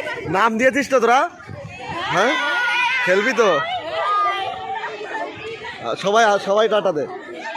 নাম দিয়েছিস তো তোরা? হ্যাঁ, খেলবি তো? সবাই সবাই টাটা দে।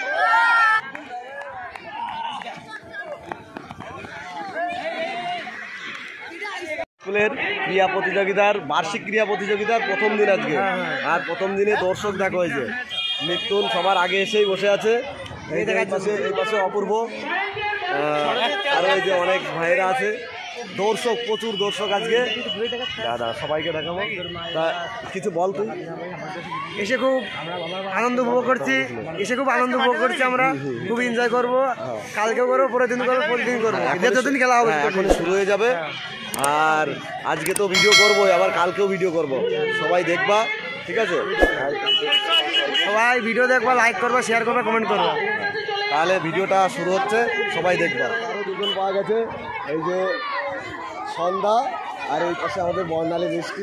স্কুলের ক্রীড়া প্রতিযোগিতার বার্ষিক ক্রীড়া প্রতিযোগিতার প্রথম দিন আজকে। আর প্রথম দিনে দর্শক দেখা হয়েছে। মিথুন সবার আগে এসেই বসে আছে। এই পাশে অপূর্ব, আর ওই যে অনেক ভাইরা আছে। দর্শক, প্রচুর দর্শক আজকে। দাদা সবাইকে দেখাবো। তা কিছু বল তুই। এসে খুব আনন্দ উপভোগ করছি, আমরা খুব এনজয় করবো। কালকেও করবো, পরের দিন করবো, প্রতিদিন করবো, যতদিন খেলা হবে। এখন শুরু হয়ে যাবে। আর আজকে তো ভিডিও করবো, আবার কালকেও ভিডিও করব, সবাই দেখবা, ঠিক আছে? সবাই ভিডিও দেখবা, লাইক করবা, শেয়ার করবা, কমেন্ট করবা। তাহলে ভিডিওটা শুরু হচ্ছে, সবাই দেখবা। আরও দুজন পাওয়া গেছে, এই যে সন্ধ্যা আর এই পাশে আমাদের বর্ণালী মিষ্টি,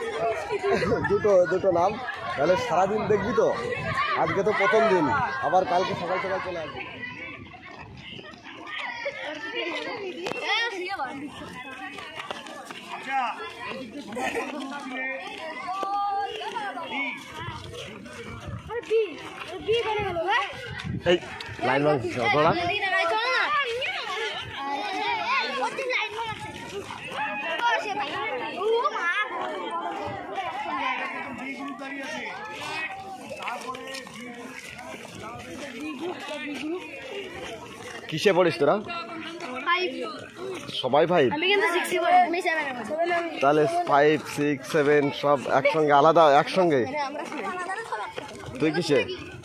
দুটো নাম। তাহলে সারাদিন দেখবি তো? আজকে তো প্রথম দিন, আবার কালকে সকাল সকাল চলে আসবি। এই লাইন ভাঙছিস তোরা? কিসে পড়িস তোরা? সবাই 5? তাহলে 5, 6, 7 সব একসঙ্গে, আলাদা একসঙ্গে? তুই কিসে?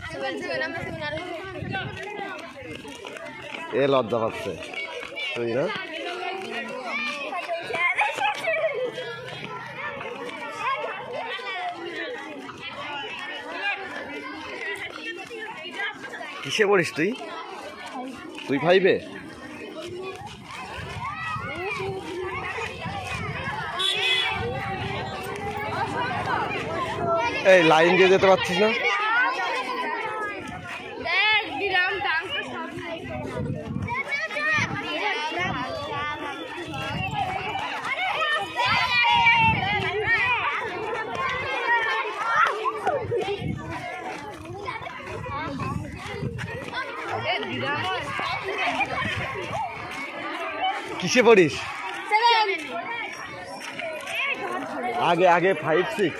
এ লজ্জা পাচ্ছে তুই না? কিসে পড়িস তুই? 5-এ? এই লাইন দিয়ে যেতে পারছিস না? কিসে পড়িস? আগে 5, 6?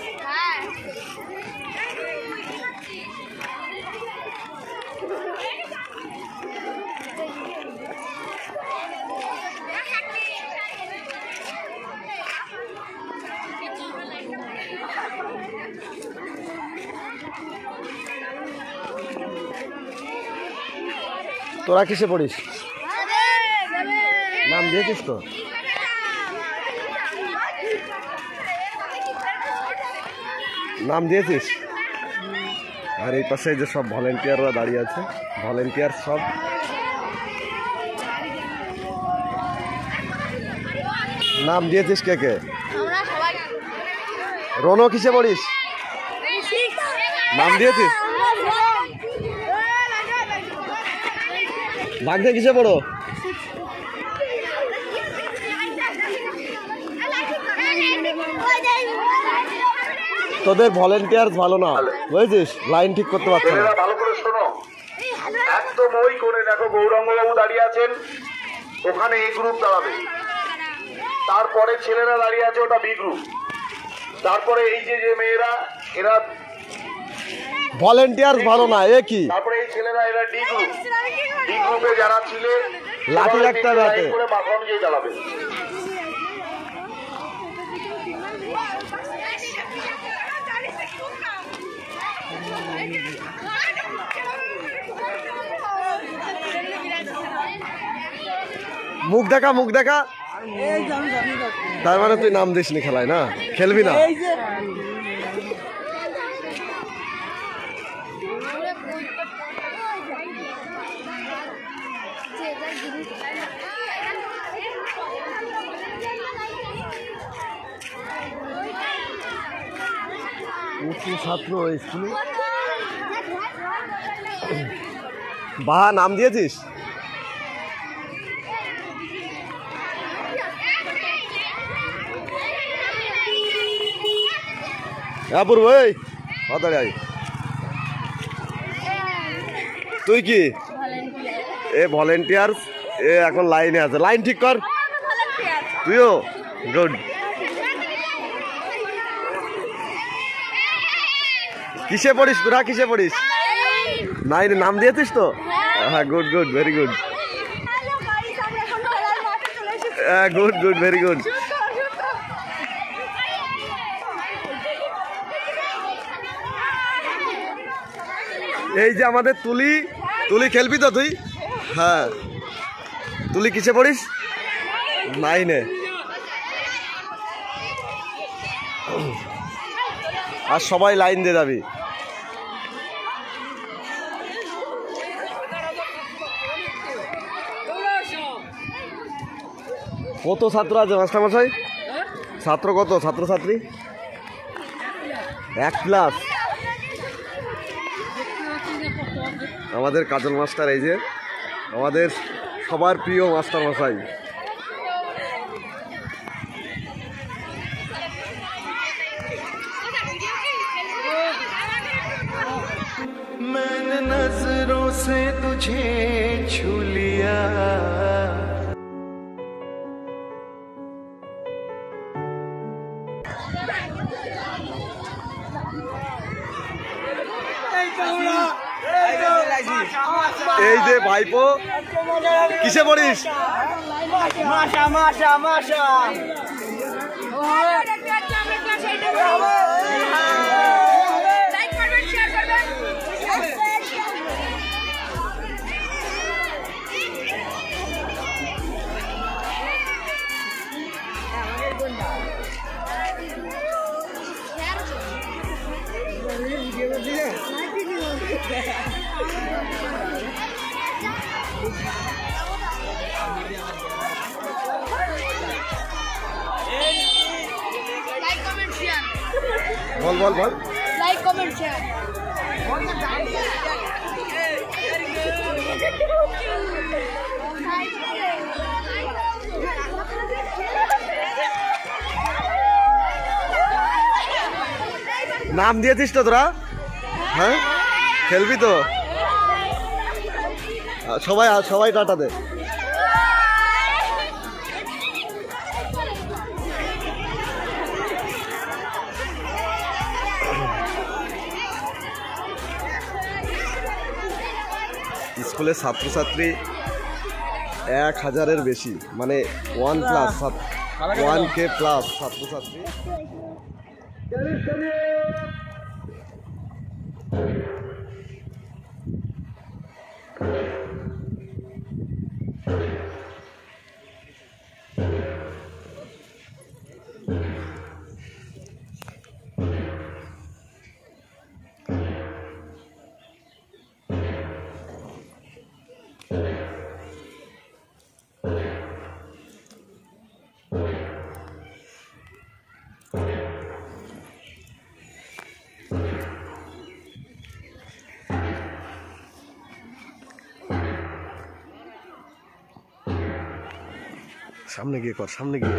তোরা কিসে পড়িস? নাম দিয়েছিস তো? নাম দিয়েছিস? আর এই পাশে যে সব ভলেন্টিয়াররা দাঁড়িয়ে আছে, ভলেন্টিয়ার সব। নাম দিয়েছিস কে কে? রনো কিসে পড়িস? নাম দিয়েছিস? ভাগ্নে কিসে পড়ো? তোদের ভলেন্টিয়ার ভালো না, বুঝেছিস? লাইন ঠিক করতে পারছে না। ভালো করে শোনো, একদম ওই করে দেখো গৌরাঙ্গবাবু দাঁড়িয়ে আছেন, ওখানে এ গ্রুপ দাঁড়াবে। তারপরে ছেলেরা দাঁড়িয়ে আছে, ওটা বি গ্রুপ। তারপরে এই যে মেয়েরা, এরা ভলেন্টিয়ার ভালো না, এ কি? তারপরে এই ছেলেরা, এরা ডি গ্রুপ। ডি গ্রুপে যারা ছিলে লাঠি রাখতে হবে হাতে করে মাথা অনুযায়ী দাঁড়াবে। মুখ দেখা, মুখ দেখা। তার মানে তুই নাম দিসনি খেলায়, না? খেলবি না? ছাত্র স্কুলে বাহা নাম দিয়েছিস? অপূর্ব এই তাড়াতাড়ি আয়। তুই কি এ ভলেন্টিয়ার, এ এখন লাইনে আছে, লাইন ঠিক কর। তুইও গুড। কিসে পড়িস তোরা, কিসে পড়িস? নাইনে নাম দিয়েছিস তো? হ্যাঁ গুড গুড, ভেরি গুড। হ্যাঁ গুড গুড, ভেরি গুড। এই যে আমাদের তুলি, তুলি খেলবি তো তুই? হ্যাঁ তুলি কিসে পড়িস? নাইনে। আর সবাই লাইন দিয়ে যাবি। কত ছাত্র আছে মাস্টারমশাই? ছাত্র কত, ছাত্রছাত্রী? 1 ক্লাস। আমাদের কাজল মাস্টার, এই যে আমাদের সবার প্রিয় মাস্টার মশাই। मैंने नजरों से तुझे छू लिया। এই যে ভাইপো, কিসে পড়িস? মাশা মাশা মাশা। বল বল বল। Like comment share. নাম দিয়েছিস তো তোরা? হ্যাঁ খেলবি তো? সবাই সবাই টাটা দে। স্কুলের ছাত্রছাত্রী 1000-এর বেশি, মানে 1K প্লাস ছাত্রছাত্রী। সামনে গিয়ে কর, সামনে গিয়ে।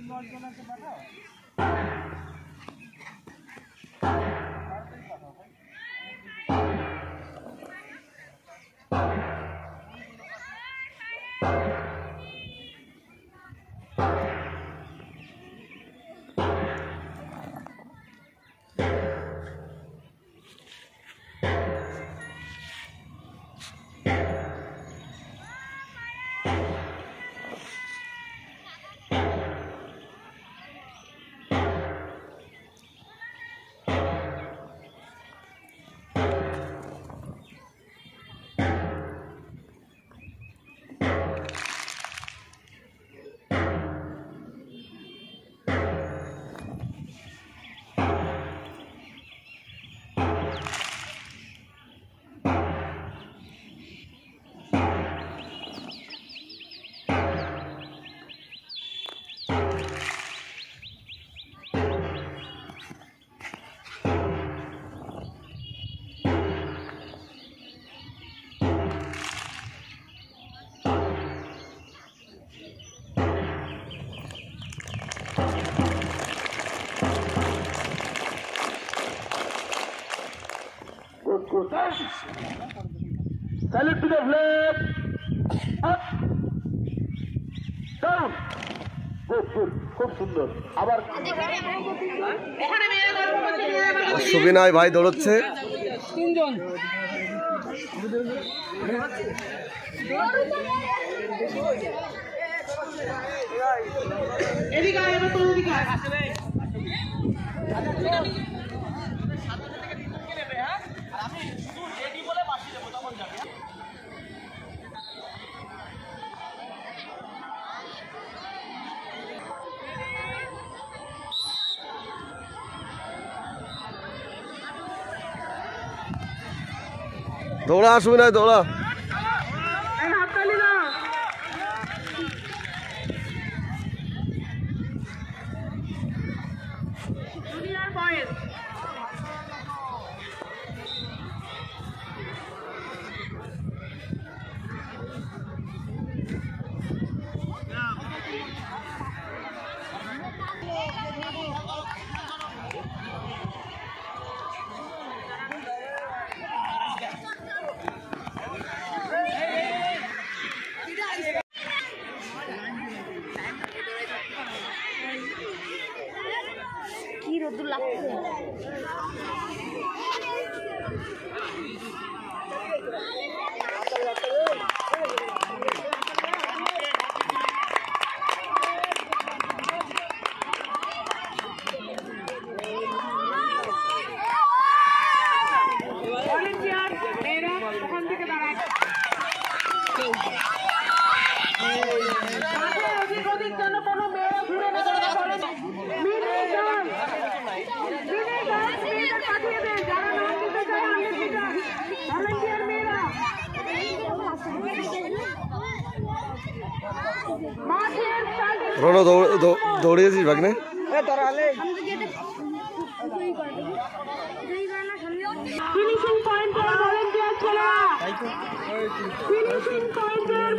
Salute to the flag. Up. Down. Good, good. খুব সুন্দর। আবার সুবিনয় ভাই দৌড়চ্ছে। তিনজন এদিকে আয়, এবার তোর এদিকে আয়। দৌড়া সুবিনয় দৌড়া। হাততালি না। জুনিয়র বয়েজ কি রোদ লাগছে। ভলেন্টিয়ার মেয়েরা ওখান থেকে দাঁড়ায়। অধিক অধিক যেন কোনো মেয়েরা ঘুরে না দাঁড়ায়। পাঠিয়ে দেন যারা নাম দিতে চায় 100 মিটার ভলেন্টিয়ার মেয়েরা মাঠের রোনো দৌড়িয়েছিস ভাগ্নে? ফিনিশিং পয়েন্টের ভলেন্টিয়ার ছেলেরা ফিনিশিং পয়েন্টের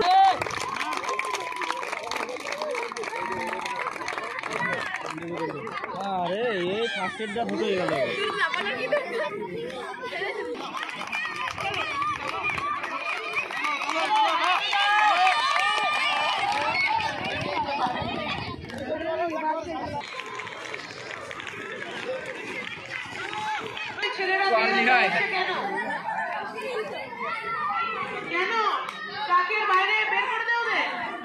আরে এই ফার্স্ট এডটা ফুটে গেল। কেন ট্রাকের বাইরে বের করে দেও দে।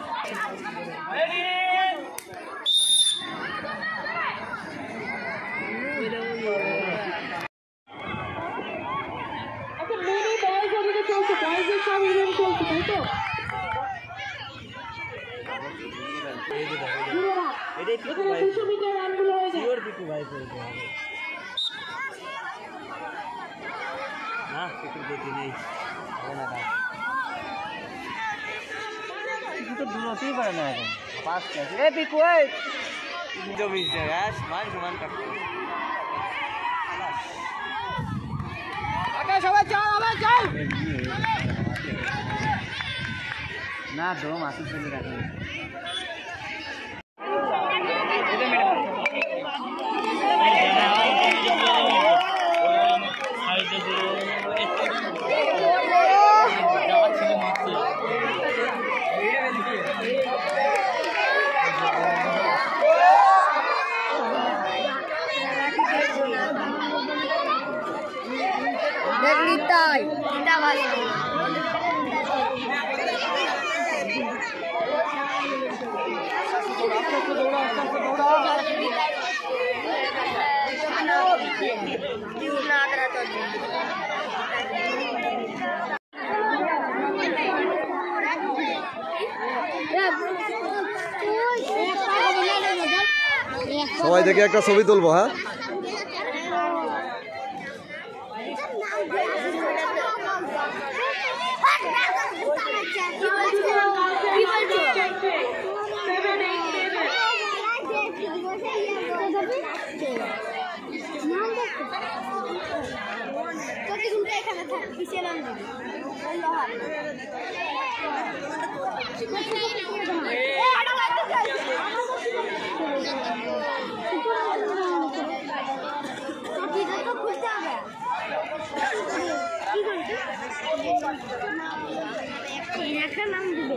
আচ্ছা মেরি বয়েজ ওদিকে চলছে, বয়েজের সব ইভেন্ট চলছে তাই তো? এখানে 200 মিটার রানগুলো হয়ে যায়। ঘুমাতেই পারে না এখন। সবাই যাও আবার যাও। না দম আসি চলে রাখে। ভাই এটা ভালো সবাই দেখে একটা ছবি তুলবো। হ্যাঁ, একটা নাম দিবে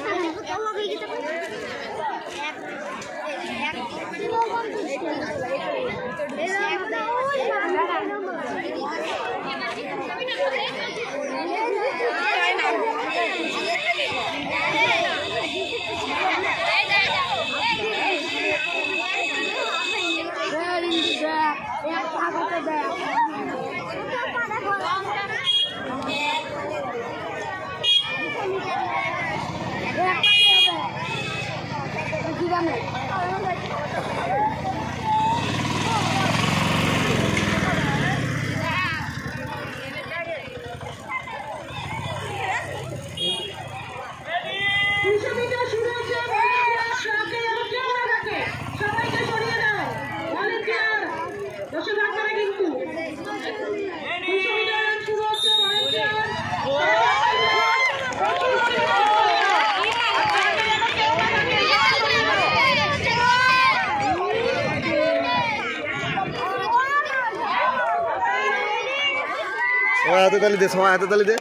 হাতে তালি দে, সবাই হাতে তালি দে।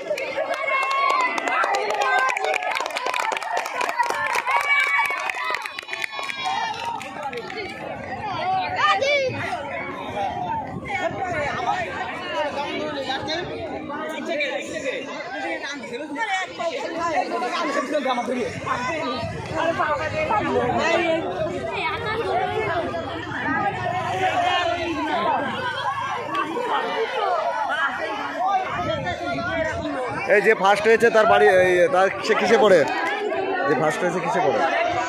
এই যে ফার্স্ট হয়েছে তার বাড়ি তার সে কিসে পড়ে? যে ফার্স্ট হয়েছে কিসে পড়ে?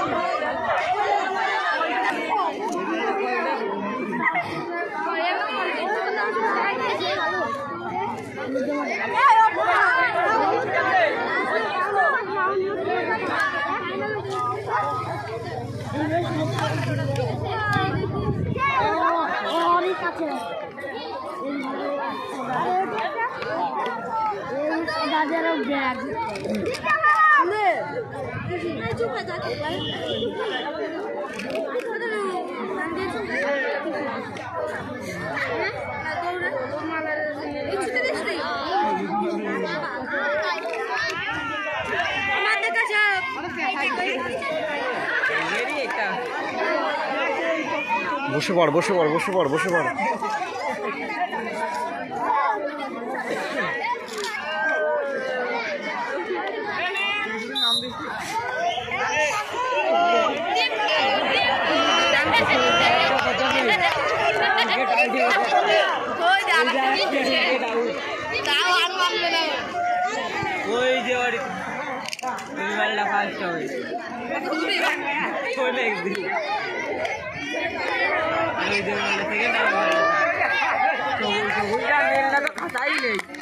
বসে পড়, বসে পড়, বসে পড়, বসে পড়। ওই যে বাড়িটা ফার্স্ট হবে খাতাই নেই।